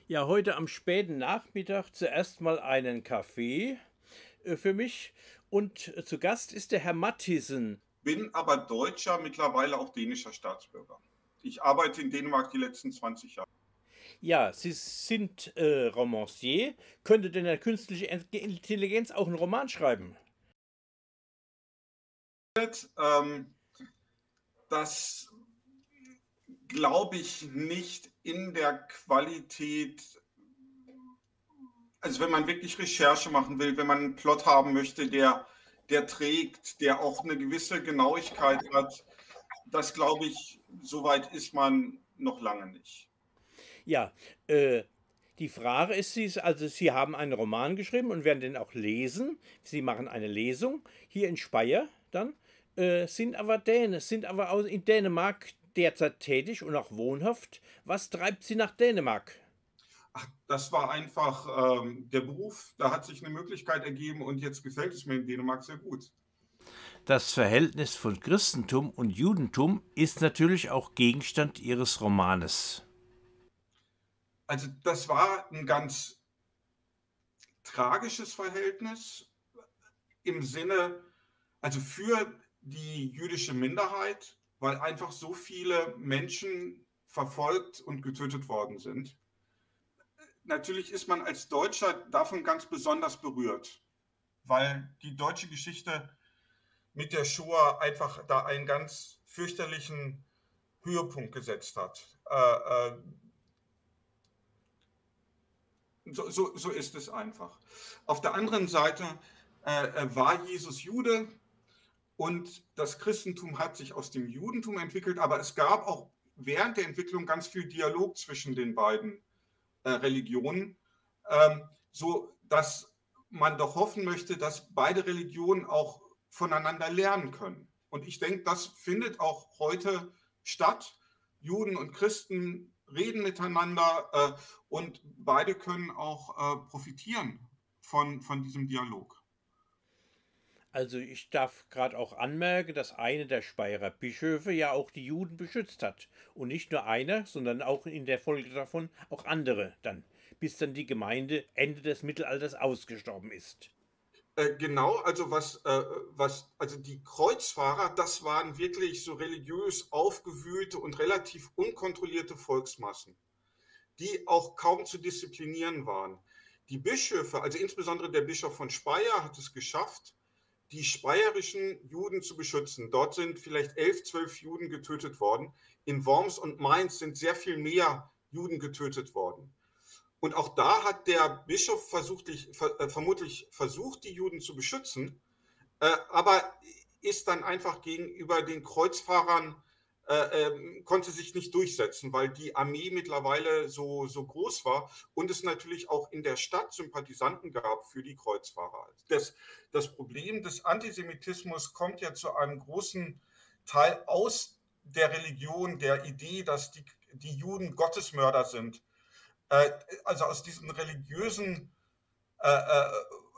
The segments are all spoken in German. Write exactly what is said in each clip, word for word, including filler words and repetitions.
Ja, heute am späten Nachmittag zuerst mal einen Kaffee äh, für mich und äh, zu Gast ist der Herr Mathiesen. Bin aber Deutscher, mittlerweile auch dänischer Staatsbürger. Ich arbeite in Dänemark die letzten zwanzig Jahre. Ja, Sie sind äh, Romancier. Könnte denn eine künstliche Ent- Intelligenz auch einen Roman schreiben? Ähm, das glaube ich nicht in der Qualität, also wenn man wirklich Recherche machen will, wenn man einen Plot haben möchte, der, der trägt, der auch eine gewisse Genauigkeit hat, das glaube ich, soweit ist man noch lange nicht. Ja, äh, die Frage ist, Sie, also Sie haben einen Roman geschrieben und werden den auch lesen. Sie machen eine Lesung hier in Speyer dann, äh, sind aber Däne, sind aber auch in Dänemark derzeit tätig und auch wohnhaft. Was treibt Sie nach Dänemark? Ach, das war einfach ähm, der Beruf, da hat sich eine Möglichkeit ergeben und jetzt gefällt es mir in Dänemark sehr gut. Das Verhältnis von Christentum und Judentum ist natürlich auch Gegenstand Ihres Romanes. Also das war ein ganz tragisches Verhältnis im Sinne, also für die jüdische Minderheit, weil einfach so viele Menschen verfolgt und getötet worden sind. Natürlich ist man als Deutscher davon ganz besonders berührt, weil die deutsche Geschichte mit der Shoah einfach da einen ganz fürchterlichen Höhepunkt gesetzt hat. Äh, äh, so, so, so ist es einfach. Auf der anderen Seite äh, war Jesus Jude und das Christentum hat sich aus dem Judentum entwickelt, aber es gab auch während der Entwicklung ganz viel Dialog zwischen den beiden äh, Religionen, ähm, so dass man doch hoffen möchte, dass beide Religionen auch voneinander lernen können. Und ich denke, das findet auch heute statt. Juden und Christen reden miteinander äh, und beide können auch äh, profitieren von, von diesem Dialog. Also ich darf gerade auch anmerken, dass einer der Speyerer Bischöfe ja auch die Juden beschützt hat. Und nicht nur einer, sondern auch in der Folge davon auch andere dann, bis dann die Gemeinde Ende des Mittelalters ausgestorben ist. Äh, genau, also was, äh, was, also die Kreuzfahrer, das waren wirklich so religiös aufgewühlte und relativ unkontrollierte Volksmassen, die auch kaum zu disziplinieren waren. Die Bischöfe, also insbesondere der Bischof von Speyer, hat es geschafft, die speyerischen Juden zu beschützen. Dort sind vielleicht elf, zwölf Juden getötet worden. In Worms und Mainz sind sehr viel mehr Juden getötet worden. Und auch da hat der Bischof versucht, äh, vermutlich versucht, die Juden zu beschützen, äh, aber ist dann einfach gegenüber den Kreuzfahrern, äh, äh, konnte sich nicht durchsetzen, weil die Armee mittlerweile so, so groß war und es natürlich auch in der Stadt Sympathisanten gab für die Kreuzfahrer. Das, das Problem des Antisemitismus kommt ja zu einem großen Teil aus der Religion, der Idee, dass die, die Juden Gottesmörder sind. Äh, also aus diesen religiösen äh, äh,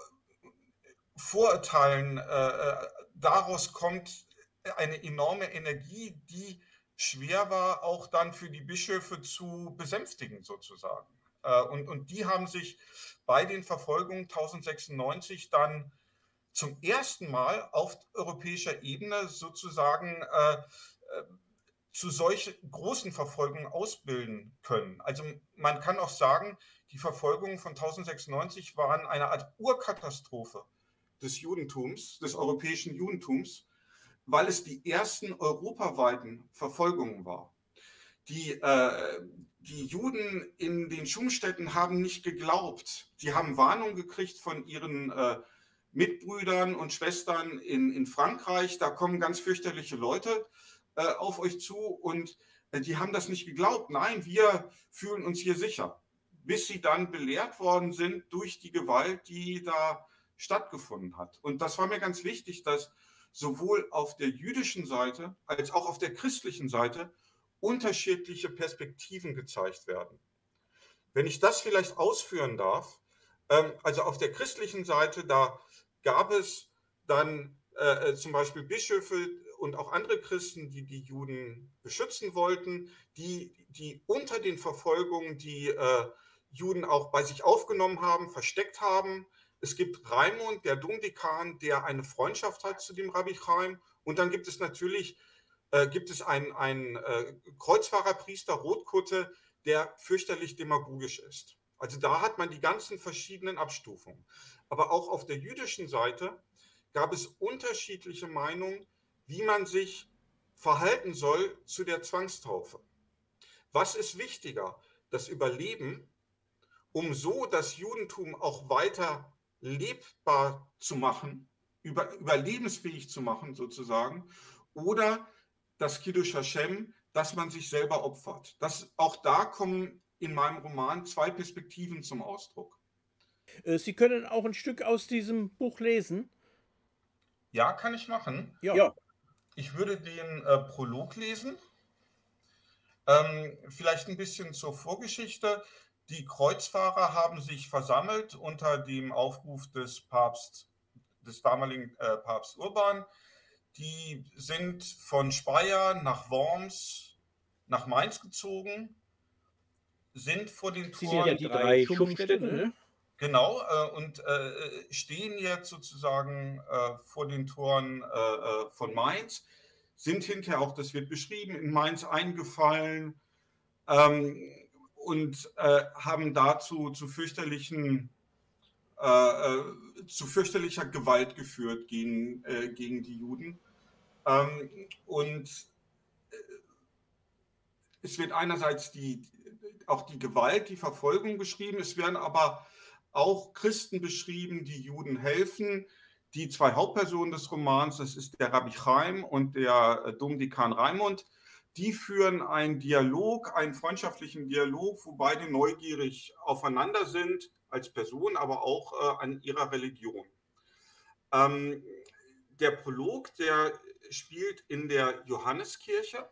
Vorurteilen, äh, daraus kommt eine enorme Energie, die schwer war, auch dann für die Bischöfe zu besänftigen, sozusagen. Äh, und, und die haben sich bei den Verfolgungen tausendsechsundneunzig dann zum ersten Mal auf europäischer Ebene sozusagen äh, zu solch großen Verfolgungen ausbilden können. Also man kann auch sagen, die Verfolgungen von tausendsechsundneunzig waren eine Art Urkatastrophe des Judentums, des europäischen Judentums, weil es die ersten europaweiten Verfolgungen war. Die, äh, die Juden in den Schumstätten haben nicht geglaubt. Die haben Warnung gekriegt von ihren äh, Mitbrüdern und Schwestern in, in Frankreich. Da kommen ganz fürchterliche Leute äh, auf euch zu und äh, die haben das nicht geglaubt. Nein, wir fühlen uns hier sicher. Bis sie dann belehrt worden sind durch die Gewalt, die da stattgefunden hat. Und das war mir ganz wichtig, dass sowohl auf der jüdischen Seite als auch auf der christlichen Seite unterschiedliche Perspektiven gezeigt werden. Wenn ich das vielleicht ausführen darf, ähm, also auf der christlichen Seite, da gab es dann äh, zum Beispiel Bischöfe und auch andere Christen, die die Juden beschützen wollten, die, die unter den Verfolgungen die, äh, Juden auch bei sich aufgenommen haben, versteckt haben. Es gibt Raimund, der Domdekan, der eine Freundschaft hat zu dem Rabbi Chaim. Und dann gibt es natürlich äh, gibt es einen, einen äh, Kreuzfahrerpriester, Rotkutte, der fürchterlich demagogisch ist. Also da hat man die ganzen verschiedenen Abstufungen. Aber auch auf der jüdischen Seite gab es unterschiedliche Meinungen, wie man sich verhalten soll zu der Zwangstaufe. Was ist wichtiger? Das Überleben, um so das Judentum auch weiter lebbar zu machen, über, überlebensfähig zu machen sozusagen, oder das Kiddush Hashem, dass man sich selber opfert. Das, auch da kommen in meinem Roman zwei Perspektiven zum Ausdruck. Sie können auch ein Stück aus diesem Buch lesen? Ja, kann ich machen. Ja. Ja. Ich würde den äh, Prolog lesen. Ähm, vielleicht ein bisschen zur Vorgeschichte. Die Kreuzfahrer haben sich versammelt unter dem Aufruf des Papst, des damaligen äh, Papst Urban. Die sind von Speyer nach Worms, nach Mainz gezogen, sind vor den Sie Toren. sind ja die drei Schummstädte, ne? Genau, äh, und äh, stehen jetzt sozusagen äh, vor den Toren äh, von Mainz, sind hinterher auch, das wird beschrieben, in Mainz eingefallen ähm, und äh, haben dazu zu fürchterlichen äh, zu fürchterlicher Gewalt geführt gegen, äh, gegen die Juden. Ähm, und es wird einerseits die, auch die Gewalt, die Verfolgung beschrieben, es werden aber auch Christen beschrieben, die Juden helfen. Die zwei Hauptpersonen des Romans, das ist der Rabbi Chaim und der Domdekan Raimund, die führen einen Dialog, einen freundschaftlichen Dialog, wo beide neugierig aufeinander sind, als Person, aber auch äh, an ihrer Religion. Ähm, der Prolog, der spielt in der Johanneskirche.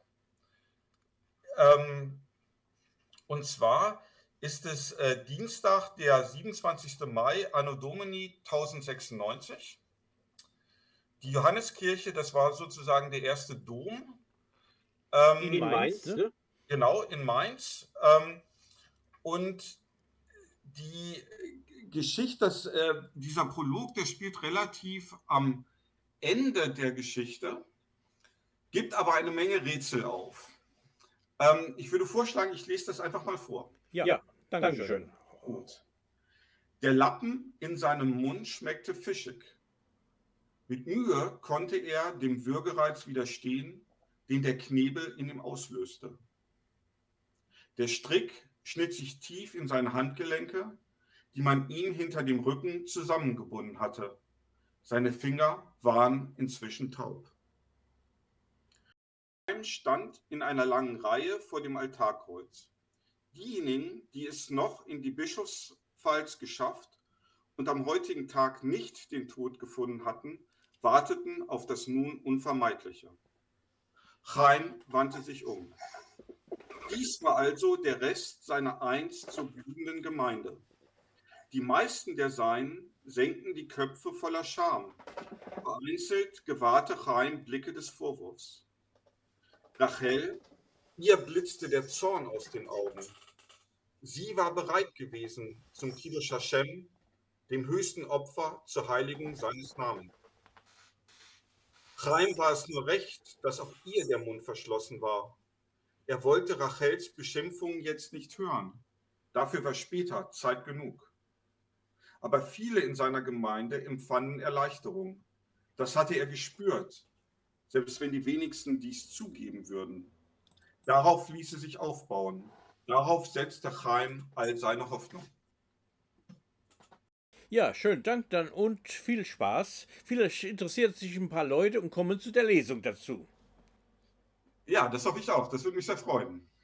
Ähm, und zwar ist es äh, Dienstag, der siebenundzwanzigste Mai, Anno Domini tausendsechsundneunzig. Die Johanneskirche, das war sozusagen der erste Dom. Ähm, in Mainz, ne? Genau, in Mainz. Ähm, und die Geschichte, das, äh, dieser Prolog, der spielt relativ am Ende der Geschichte, gibt aber eine Menge Rätsel auf. Ähm, ich würde vorschlagen, ich lese das einfach mal vor. Ja, ja, danke schön. Gut. Der Lappen in seinem Mund schmeckte fischig. Mit Mühe konnte er dem Würgereiz widerstehen, den der Knebel in ihm auslöste. Der Strick schnitt sich tief in seine Handgelenke, die man ihm hinter dem Rücken zusammengebunden hatte. Seine Finger waren inzwischen taub. Chaim stand in einer langen Reihe vor dem Altarkreuz. Diejenigen, die es noch in die Bischofspfalz geschafft und am heutigen Tag nicht den Tod gefunden hatten, warteten auf das nun Unvermeidliche. Chaim wandte sich um. Dies war also der Rest seiner einst so blühenden Gemeinde. Die meisten der Seinen senkten die Köpfe voller Scham. Vereinzelt gewahrte Chaim Blicke des Vorwurfs. Rachel, ihr blitzte der Zorn aus den Augen. Sie war bereit gewesen zum Kiddush Hashem, dem höchsten Opfer zur Heiligung seines Namens. Chaim war es nur recht, dass auch ihr der Mund verschlossen war. Er wollte Rachels Beschimpfungen jetzt nicht hören. Dafür war später Zeit genug. Aber viele in seiner Gemeinde empfanden Erleichterung. Das hatte er gespürt, selbst wenn die wenigsten dies zugeben würden. Darauf ließ er sich aufbauen. Darauf setzte Chaim all seine Hoffnung. Ja, schönen Dank dann und viel Spaß. Vielleicht interessiert sich ein paar Leute und kommen zu der Lesung dazu. Ja, das hoffe ich auch. Das würde mich sehr freuen.